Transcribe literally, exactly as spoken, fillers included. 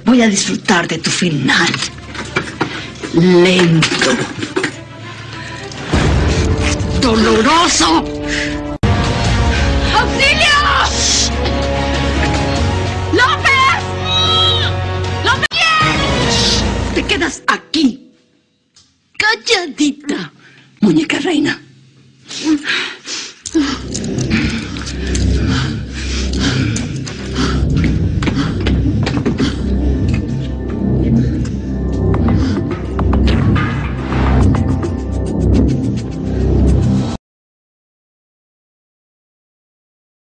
Voy a disfrutar de tu final. Lento. Doloroso. ¡Auxilio! ¡López! ¡López! Te quedas aquí. Calladita, muñeca reina.